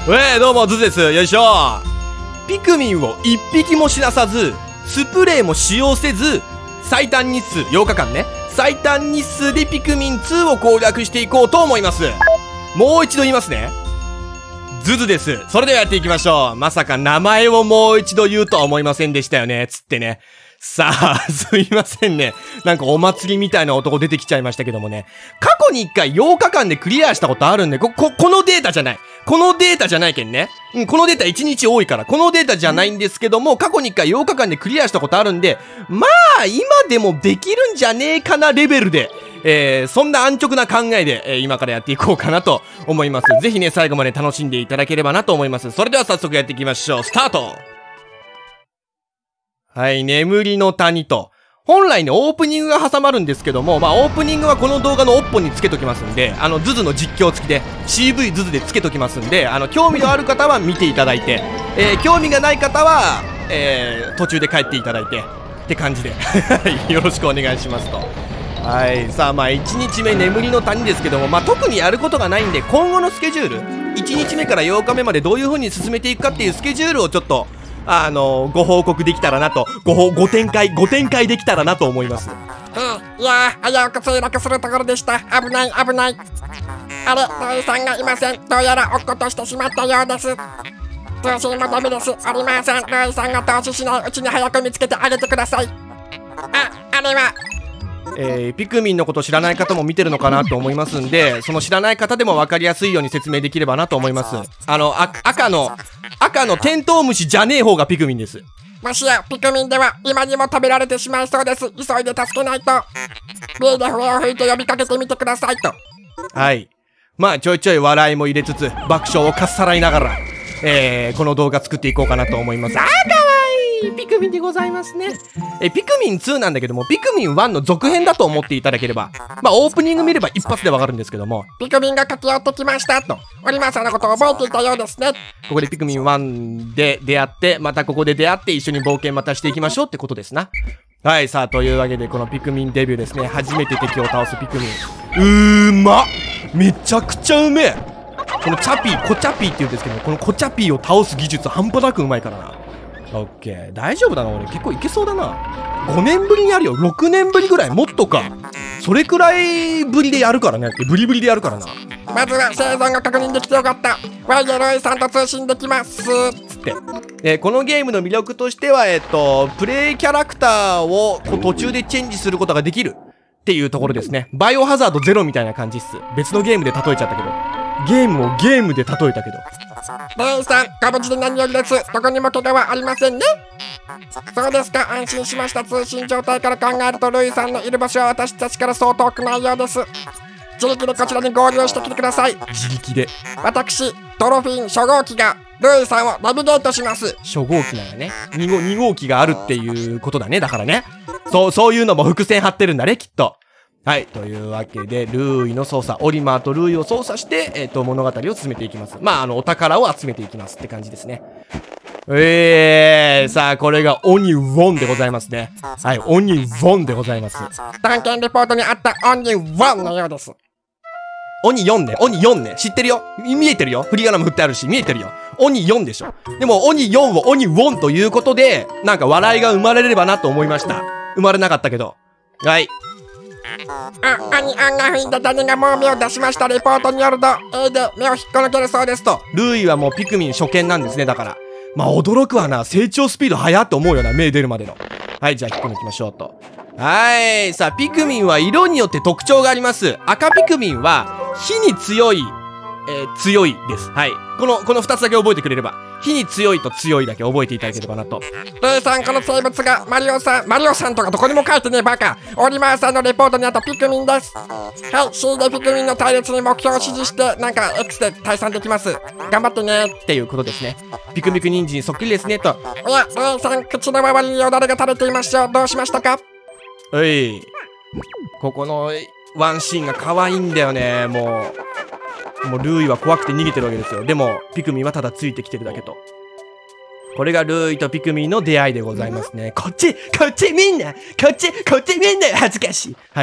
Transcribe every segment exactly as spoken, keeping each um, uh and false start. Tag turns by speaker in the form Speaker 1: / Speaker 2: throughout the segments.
Speaker 1: えー、どうも、ズズです。よいしょ。ピクミンを一匹も死なさず、スプレーも使用せず、最短日数、ようかかんね。最短日数でピクミンツーを攻略していこうと思います。もう一度言いますね。ズズです。それではやっていきましょう。まさか名前をもう一度言うとは思いませんでしたよね。つってね。さあ、すいませんね。なんかお祭りみたいな男出てきちゃいましたけどもね。過去に一回ようかかんでクリアしたことあるんで、こ、こ、このデータじゃない。このデータじゃないけんね。うん、このデータいちにち多いから、このデータじゃないんですけども、過去に一回ようかかんでクリアしたことあるんで、まあ、今でもできるんじゃねえかなレベルで、えー、そんな安直な考えで、えー、今からやっていこうかなと思います。ぜひね、最後まで楽しんでいただければなと思います。それでは早速やっていきましょう。スタート。はい、眠りの谷と。本来ね、オープニングが挟まるんですけども、まあ、オープニングはこの動画のオッポにつけときますんで、あの、ズズの実況付きで、シーブイ ズズでつけときますんで、あの、興味のある方は見ていただいて、えー、興味がない方は、えー、途中で帰っていただいて、って感じで、よろしくお願いしますと。はい、さあ、まあ、いちにちめ眠りの谷ですけども、まあ、特にやることがないんで、今後のスケジュール、いちにちめからようかめまでどういう風に進めていくかっていうスケジュールをちょっと、あのー、ご報告できたらなと、ご、ご展開、ご展開できたらなと思います。
Speaker 2: いやー、危うく墜落するところでした。危ない、危ない。あれ、ロイさんがいません。どうやら落っことしてしまったようです。投資もダメです。ありません。ロイさんが投資しないうちに早く見つけてあげてください。あ、あれは。
Speaker 1: えー、ピクミンのこと知らない方も見てるのかなと思いますんで、その知らない方でも分かりやすいように説明できればなと思います。あの、あ赤の、赤のテントウムシじゃねえ方がピクミンです。
Speaker 2: もしやピクミンでは今にも食べられてしまいそうです。急いで助けないと。ビーで笛を吹いて呼びかけてみてくださいと。
Speaker 1: はい。まあちょいちょい笑いも入れつつ爆笑をかっさらいながら、えー、この動画作っていこうかなと思います。あーかわいいピクミンでございますね。えピクミンツーなんだけども、ピクミンワンの続編だと思っていただければ、まあオープニング見れば一発でわかるんですけども、
Speaker 2: ピクミンが駆け寄ってきましたと。オリマーさんのことを覚えていたようですね。
Speaker 1: ここでピクミンワンで出会って、またここで出会って一緒に冒険またしていきましょうってことですな。はい、さあというわけでこのピクミンデビューですね。初めて敵を倒すピクミン。うーまっ、めちゃくちゃうめえ。このチャピー、コチャピーって言うんですけど、このコチャピーを倒す技術半端なくうまいからな。オッケー、大丈夫だな。俺結構いけそうだな。ごねんぶりにやるよ。ろくねんぶりぐらい、もっとか。それくらいぶりでやるからね。ブリブリでやるからな。
Speaker 2: まずは生存が確認できてよかった。ワイゲロイさんと通信できますつ
Speaker 1: って、えー、このゲームの魅力としては、えっとプレイキャラクターをこう途中でチェンジすることができるっていうところですね。バイオハザードゼロみたいな感じっす。別のゲームで例えちゃったけど、ゲームをゲームで例えたけど。
Speaker 2: レイさん、ご無事で何よりです。どこにも怪我はありませんね。そうですか、安心しました。通信状態から考えるとルイさんのいる場所は私たちからそう遠くないようです。自力でこちらに合流してきてください。
Speaker 1: 自力で。
Speaker 2: 私、ドルフィン初号機がルイさんをナビゲートします。
Speaker 1: 初号機なんやね。に号、に号機があるっていうことだね。だからね。そう、そういうのも伏線張ってるんだね、きっと。はい、というわけで、ルーイの操作、オリマーとルーイを操作して、えっと、物語を進めていきます。まあ、あの、お宝を集めていきますって感じですね。えー、さあ、これがオニウォンでございますね。はい、オニウォンでございます。
Speaker 2: 探検レポートにあったオニウォンのようです。
Speaker 1: 鬼よんね、鬼よんね、知ってるよ。見えてるよ。振り仮名も振ってあるし、見えてるよ。鬼よんでしょ。でも、鬼よんを鬼ウォンということで、なんか笑いが生まれればなと思いました。生まれなかったけど。はい。
Speaker 2: あ、鬼あんが吹いた種がもう目を出しました。レポートによると、A で目を引っこ抜けるそうですと。
Speaker 1: ルーイはもうピクミン初見なんですね、だから。まあ、驚くわな。成長スピード速って思うよな、目出るまでの。はい、じゃあ引っこ抜きましょうと。はい。さあ、ピクミンは色によって特徴があります。赤ピクミンは、火に強い、えー、強いです。はい。この、この二つだけ覚えてくれれば。火に強いと強いだけ覚えていただければなと。
Speaker 2: レイさん、この生物がマリオさん、マリオさんとかどこにも書いてねえバカ。オリマーさんのレポートにあったピクミンです。はい、C でピクミンの隊列に目標を指示して、なんか X で退散できます。頑張ってね。
Speaker 1: っていうことですね。ピクピク人参そっくりですねと。
Speaker 2: いや、レイさん、口の周りによだれが垂れていましょう。どうしましたか？
Speaker 1: はい。ここのワンシーンが可愛いんだよね。もう、もうルーイは怖くて逃げてるわけですよ。でも、ピクミンはただついてきてるだけと。これがルーイとピクミンの出会いでございますね。こっちこっちみんなこっちこっちみんな恥ずかしい。はい。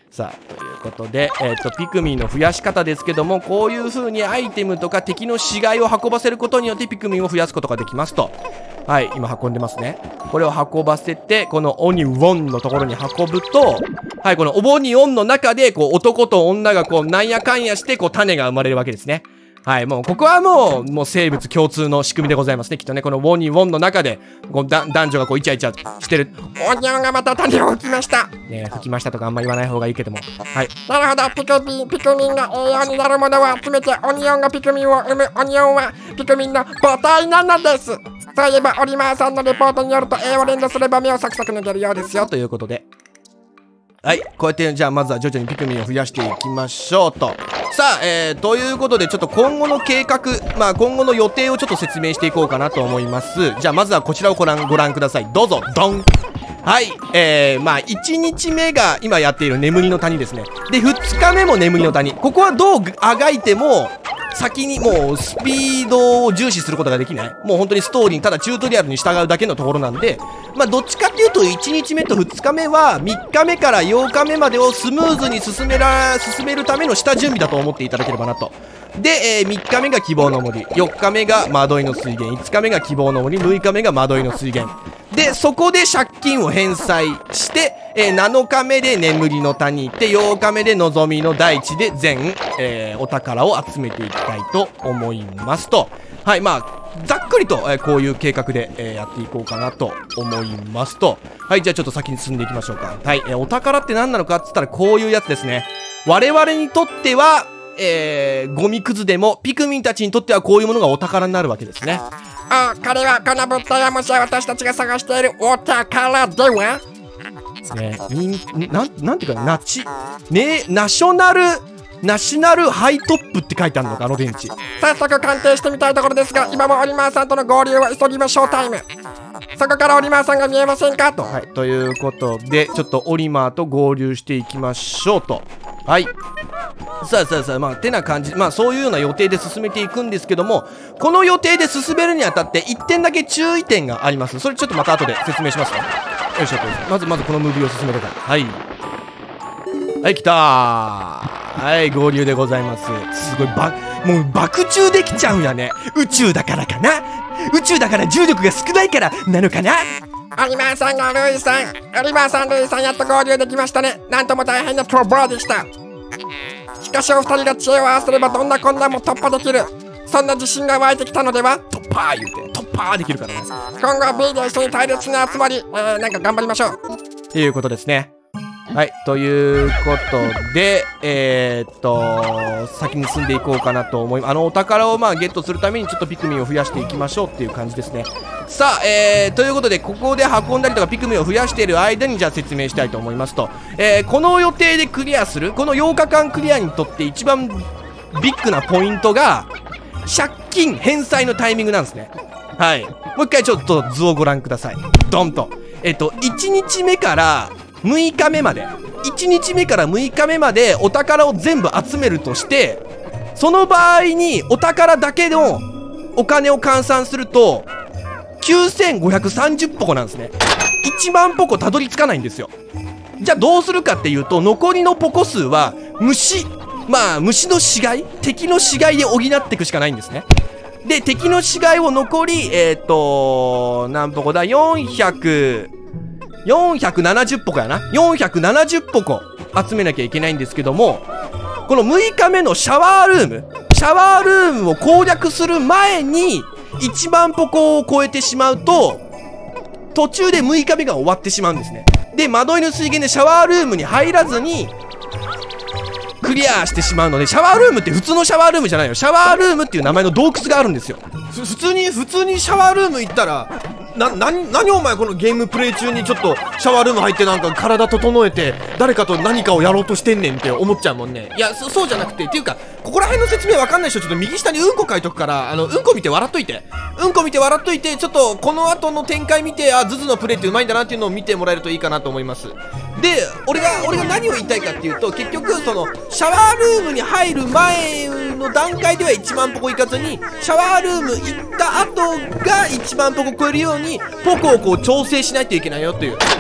Speaker 1: さあ、ということで、えっと、ピクミンの増やし方ですけども、こういう風にアイテムとか敵の死骸を運ばせることによってピクミンを増やすことができますと。はい、今運んでますね。これを運ばせて、このオニウォンのところに運ぶと、はい、このオボニオンの中で、こう、男と女がこう、なんやかんやして、こう、種が生まれるわけですね。はい、もう、ここはもう、もう生物共通の仕組みでございますね。きっとね、このウォニウォンの中で、こう、だ男女がこう、イチャイチャしてる。
Speaker 2: オニオンがまた種を吹きました。
Speaker 1: ね、吹きましたとかあんま言わない方がいいけども。はい。
Speaker 2: なるほど、ピクミン、ピクミンが栄養になるものを集めて、オニオンがピクミンを生む。オニオンはピクミンの母体なのです。そういえば、オリマーさんのレポートによると、栄養連動すれば目をサクサク抜けるようですよ。
Speaker 1: ということで。はい、こうやって、じゃあまずは徐々にピクミンを増やしていきましょうと。さあ、えー、ということで、ちょっと今後の計画、まあ今後の予定をちょっと説明していこうかなと思います。じゃあまずはこちらをご覧、ご覧ください。どうぞ、ドン。はい、えー、まあいちにちめが今やっている眠りの谷ですね。で、ふつかめも眠りの谷。ここはどうあがいても、先にもうスピードを重視することができない。もう本当にストーリーにただチュートリアルに従うだけのところなんで、まあどっちかっていうといちにちめとふつかめはみっかめからようかめまでをスムーズに進めら、進めるための下準備だと思っていただければなと。で、えー、みっかめが希望の森、よっかめが惑いの水源、いつかめが希望の森、むいかめが惑いの水源。で、そこで借金を返済して、えー、なのかめで眠りの谷行って、ようかめで望みの大地で全、えー、お宝を集めていきたいと思いますと。はい、まあ、ざっくりと、えー、こういう計画で、えー、やっていこうかなと思いますと。はい、じゃあちょっと先に進んでいきましょうか。はい、えー、お宝って何なのかって言ったらこういうやつですね。我々にとっては、えー、ゴミくずでも、ピクミンたちにとってはこういうものがお宝になるわけですね。
Speaker 2: あ、彼はこの物体はもしや私たちが探しているお宝では
Speaker 1: ね、みんなん、なんていうか、ナチ、ね、ナショナル、ナショナルハイトップって書いてあるのか、あの電池。
Speaker 2: 早速鑑定してみたいところですが、今もオリマーさんとの合流は急ぎましょうタイム。そこからオリマーさんが見えませんかと。
Speaker 1: はい、ということで、ちょっとオリマーと合流していきましょうと。はい。さあさあさあ、まあ、てな感じ、まあ、そういうような予定で進めていくんですけども、この予定で進めるにあたって、いってんだけ注意点があります。それちょっとまた後で説明しますね。よいしょ、まずまずこのムービーを進めてから。はい。はい、来たー。はい、合流でございます。すごい、ば、もう爆中できちゃうんやね。宇宙だからかな。宇宙だから重力が少ないからなのかな。
Speaker 2: オリマーさんがルイさん、オリマーさん、ルイさん、やっと合流できましたね。なんとも大変なトラブルでした。しかしお二人が知恵を合わせればどんな困難も突破できる。そんな自信が湧いてきたのでは。
Speaker 1: 突破言うて突破できるからね。
Speaker 2: 今後は B で一緒に隊列に集まり、えー、なんか頑張りましょう
Speaker 1: っていうことですね。はい、ということで、えー、っと先に進んでいこうかなと思います。あのお宝をまあゲットするためにちょっとピクミンを増やしていきましょうっていう感じですね。さあ、えー、ということでここで運んだりとかピクミンを増やしている間にじゃあ説明したいと思いますと、えー、この予定でクリアするこのようかかんクリアにとって一番ビッグなポイントが借金返済のタイミングなんですね。はい、もう一回ちょっと図をご覧ください。ドンとえっといちにちめからむいかめまでいちにちめからむいかめまでお宝を全部集めるとして、その場合にお宝だけのお金を換算するときゅうせんごひゃくさんじゅっぽこなんですね。いちまんぽこたどり着かないんですよ。じゃあどうするかっていうと、残りのポコ数は虫、まあ虫の死骸、敵の死骸で補っていくしかないんですね。で敵の死骸を残りえっと何ポコだ、よんひゃくよんひゃくななじゅっぽこやな。よんひゃくななじゅっぽこ集めなきゃいけないんですけども、このむいかめのシャワールームシャワールームを攻略する前にいちまんぽこを超えてしまうと途中でむいかめが終わってしまうんですね。で惑いの水源でシャワールームに入らずにクリアしてしまうので、シャワールームって普通のシャワールームじゃないよ。シャワールームっていう名前の洞窟があるんですよ。
Speaker 3: 普通に普通にシャワールーム行ったらな、な、何お前このゲームプレイ中にちょっとシャワールーム入ってなんか体整えて誰かと何かをやろうとしてんねんって思っちゃうもんね。いや そ, そうじゃなくてっていうか、ここら辺の説明わかんない人ちょっと右下にうんこ書いとくから、あのうんこ見て笑っといてうんこ見て笑っといてちょっとこの後の展開見て、あズズのプレイってうまいんだなっていうのを見てもらえるといいかなと思います。で俺が俺が何を言いたいかっていうと、結局そのシャワールームに入る前の段階ではいちまんぽこいかずに、シャワールーム行った後がいちまんぽこ超えるようにポコをこう調整しないといけないよという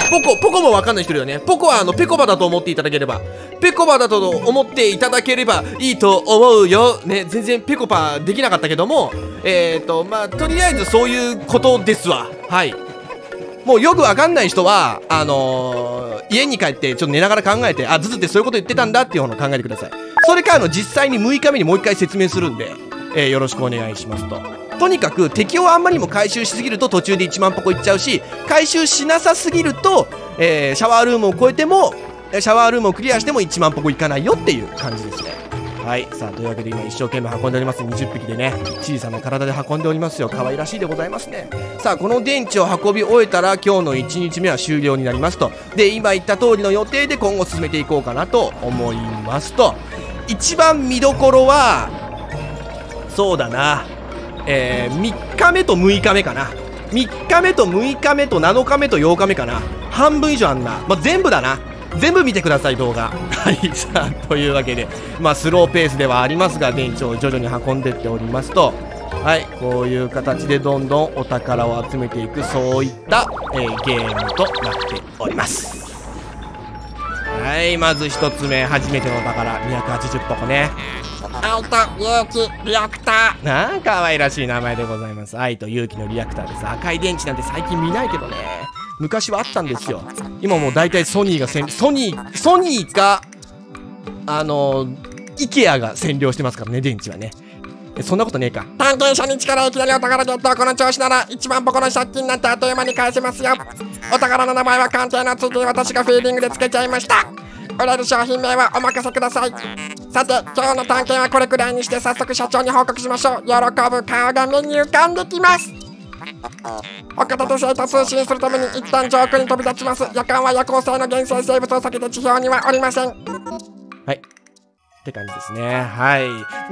Speaker 3: ポコポコもわかんない人いるよね。ポコはあのペコバだと思っていただければペコバだと思っていただければいいと思うよね。全然ペコパできなかったけども、えーとまあとりあえずそういうことですわ。はい、もうよくわかんない人はあのー、家に帰ってちょっと寝ながら考えて、あ、ズズってそういうこと言ってたんだっていうのを考えてください。それかあの実際にむいかめにもう一回説明するんで、えー、よろしくお願いしますと。とにかく敵をあんまりにも回収しすぎると途中でいちまんポコいっちゃうし、回収しなさすぎると、えー、シャワールームを超えてもシャワールームをクリアしてもいちまんポコいかないよっていう感じですね。はい、さあというわけで今一生懸命運んでおります。にじゅっぴきでね、小さな体で運んでおりますよ。可愛らしいでございますね。さあこの電池を運び終えたら今日のいちにちめは終了になりますと。で今言った通りの予定で今後進めていこうかなと思いますと。一番見どころはそうだな、えー、みっかめとむいかめかな。みっかめとむいかめとなのかめとようかめかな。半分以上あんな、まあ、全部だな。全部見てください動画。はい、さあというわけでまあスローペースではありますが電池を徐々に運んでっておりますと、はい、こういう形でどんどんお宝を集めていく、そういった、えー、ゲームとなっております。はい、まずひとつめ、初めてのお宝にひゃくはちじゅっポコね。
Speaker 2: 愛と勇気リアクター。
Speaker 3: なあ可愛らしい名前でございます。愛と勇気のリアクターです。赤い電池なんて最近見ないけどね、昔はあったんですよ。今もう大体ソニーが占ソニーソニーかあのイケアが占領してますからね、電池はね。そんなことねえか。
Speaker 2: 探検者に力いきなりお宝ゲット。この調子ならいちまんポコの借金なんてあっという間に返せますよ。お宝の名前は鑑定のついて私がフィーリングでつけちゃいました。売れる商品名はお任せください。さて今日の探検はこれくらいにして早速社長に報告しましょう。喜ぶ顔が目に浮かんできます。岡立生と通信するために一旦上空に飛び立ちます。夜間は夜行性の原生生物を避けて地表にはおりません。
Speaker 3: はいって感じですね。はい。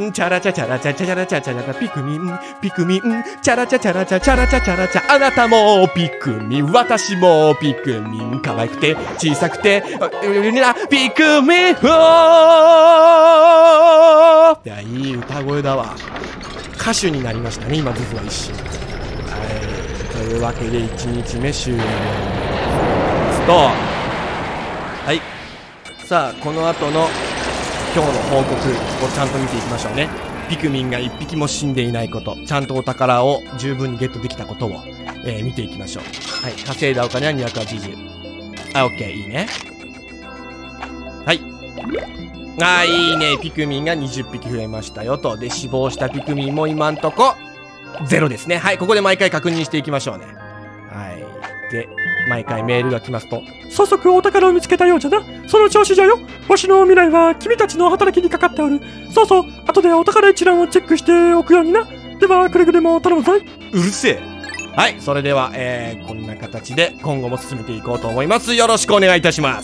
Speaker 3: んチャラチャチャラチャチャチャラチャチャラチャピクミンピクミンチャラチャチャラチャチャラチャチャラチャ、あなたもピクミン私もピクミン、可愛くて小さくてピクミン、いやいい歌声だわ。歌手になりましたね今ズズは一瞬。はい、というわけでいちにちめ終了ですと、はい、さあこの後の今日の報告をちゃんと見ていきましょうね。ピクミンがいっぴきも死んでいないこと、ちゃんとお宝を十分にゲットできたことを、えー、見ていきましょう。はい、稼いだお金はにひゃくはちじゅう。あ、オッケー、いいね。はい。あー、いいね。ピクミンがにじゅっぴき増えましたよと。で、死亡したピクミンも今んとこゼロですね。はい、ここで毎回確認していきましょうね。はい。で、毎回メールが来ますと、
Speaker 4: 早速お宝を見つけたようじゃな。その調子じゃよ。わしの未来は君たちの働きにかかっておる。そうそう、後でお宝一覧をチェックしておくようにな。ではくれぐれも頼むぞい。
Speaker 3: うるせえ。はい、それでは、えー、こんな形で今後も進めていこうと思います。よろしくお願いいたします。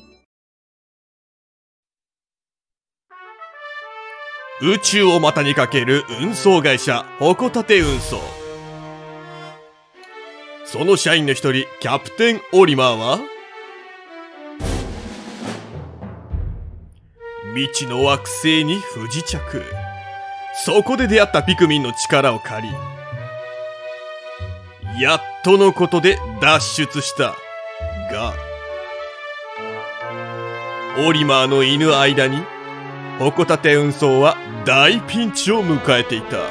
Speaker 3: 宇宙を股にかける運送会社矛盾運送。その社員の一人キャプテンオリマーは未知の惑星に不時着。そこで出会ったピクミンの力を借りやっとのことで脱出したが、オリマーのいぬ間に矛盾運送は大ピンチを迎えていた。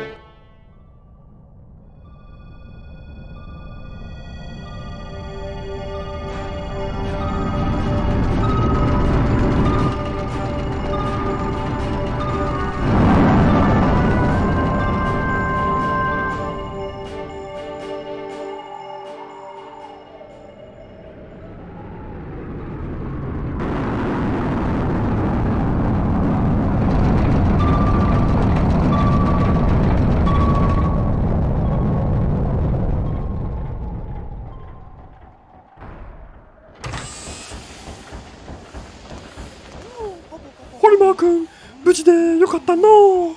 Speaker 4: ホリマー君、無事でよかったの。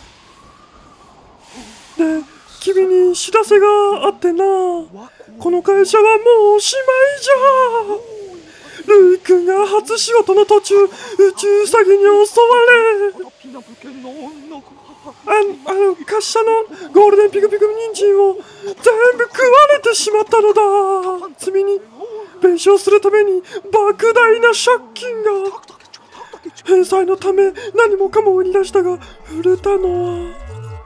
Speaker 4: で、君に知らせがあってな。この会社はもうおしまいじゃ。ルイ君が初仕事の途中、宇宙ウサギに襲われ、あ, あの滑車のゴールデンピクピク人参を全部食われてしまったのだ。罪に弁償するために莫大な借金が。返済のため何もかも売り出したが、売れたのは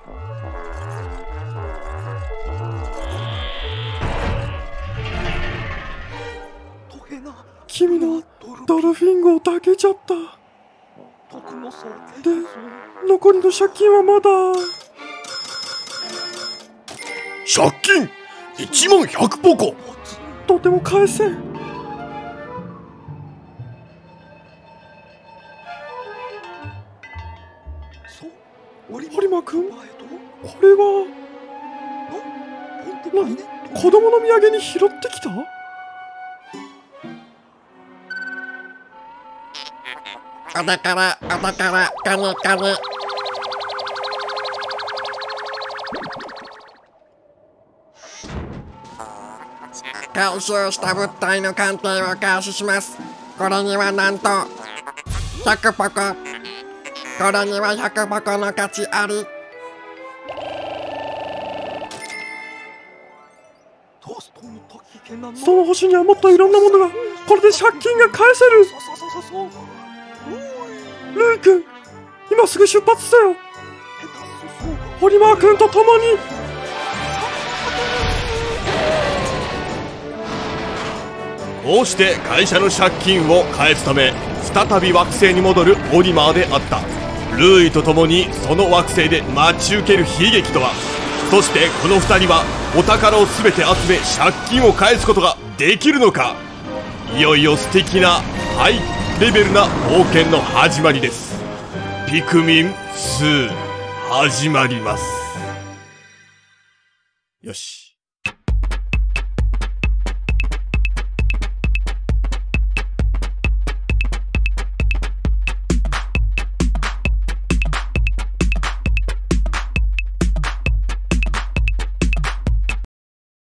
Speaker 4: 君のドルフィン号だけじゃった。で、残りの借金はまだ。
Speaker 1: 借金いちまんひゃくポコ。
Speaker 4: とても返せん。有馬くん、これは何、子供の土産に拾ってきた？
Speaker 2: お宝、お宝、カニカニ。回収した物体の鑑定を開始します。これにはなんとひゃくポコ。これにはひゃくポコの価値あり。
Speaker 4: その星にはもっといろんなものが。これで借金が返せる。ルイ君、今すぐ出発せよ。オリマー君と共に。
Speaker 1: こうして会社の借金を返すため再び惑星に戻るオリマーであった。ルーイと共にその惑星で待ち受ける悲劇とは。そしてこのふたりはお宝を全て集め借金を返すことができるのか。いよいよ素敵なハイレベルな冒険の始まりです。ピクミンツー始まります。よし。